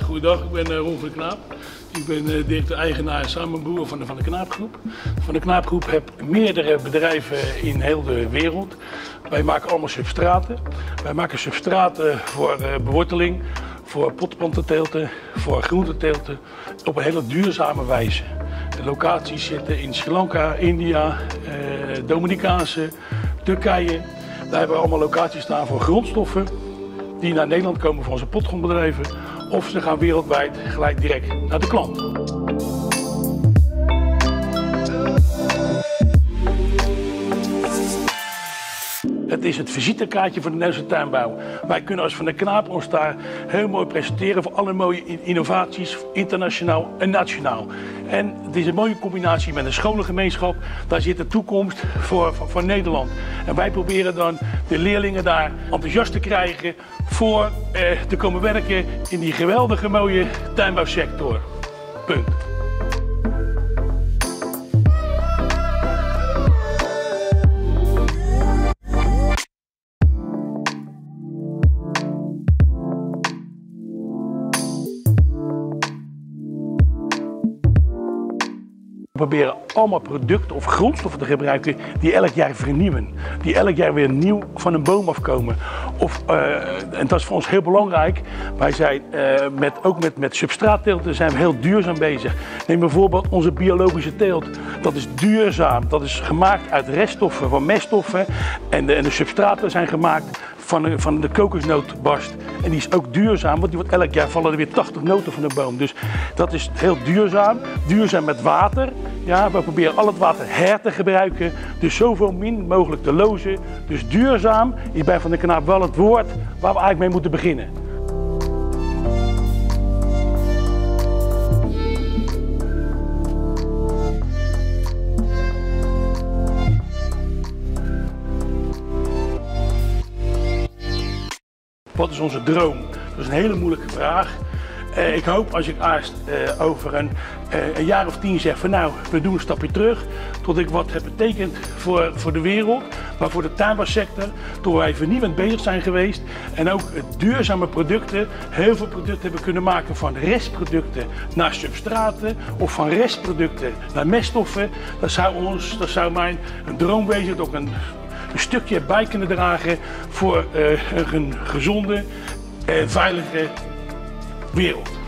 Goedendag, ik ben Ron van de Knaap. Ik ben directeur-eigenaar en samenboer van de Knaapgroep. Van de Knaapgroep heb meerdere bedrijven in heel de wereld. Wij maken allemaal substraten. Wij maken substraten voor beworteling, voor potplantenteelten, voor groenteteelten op een hele duurzame wijze. De locaties zitten in Sri Lanka, India, Dominicaanse, Turkije. Daar hebben we allemaal locaties staan voor grondstoffen die naar Nederland komen voor onze potgrondbedrijven. Of ze gaan wereldwijd gelijk direct naar de klant. Het is het visitekaartje van de Nederlandse tuinbouw. Wij kunnen als Van de Knaap ons daar heel mooi presenteren voor alle mooie innovaties, internationaal en nationaal. En het is een mooie combinatie met een scholengemeenschap. Daar zit de toekomst voor Nederland. En wij proberen dan de leerlingen daar enthousiast te krijgen voor te komen werken in die geweldige mooie tuinbouwsector. Punt. We proberen allemaal producten of grondstoffen te gebruiken die elk jaar vernieuwen. Die elk jaar weer nieuw van een boom afkomen. En dat is voor ons heel belangrijk. Wij zijn ook met substraatteelten zijn we heel duurzaam bezig. Neem bijvoorbeeld onze biologische teelt. Dat is duurzaam. Dat is gemaakt uit reststoffen van meststoffen. En de substraten zijn gemaakt van de kokosnootbarst. En die is ook duurzaam, want die wordt elk jaar vallen er weer 80 noten van de boom. Dus dat is heel duurzaam. Duurzaam met water. Ja, we proberen al het water her te gebruiken. Dus zoveel min mogelijk te lozen. Dus duurzaam is bij Van de Knaap wel het woord waar we eigenlijk mee moeten beginnen. Wat is onze droom? Dat is een hele moeilijke vraag. Ik hoop als ik over een jaar of 10 zeg van nou, we doen een stapje terug. Tot ik wat heb betekend voor de wereld, maar voor de tuinbouwsector. Tot wij vernieuwend bezig zijn geweest. En ook duurzame producten, heel veel producten hebben kunnen maken van restproducten naar substraten. Of van restproducten naar meststoffen. Dat zou mijn droom wezen, dat ook een stukje bij kunnen dragen voor een gezonde en veilige wereld.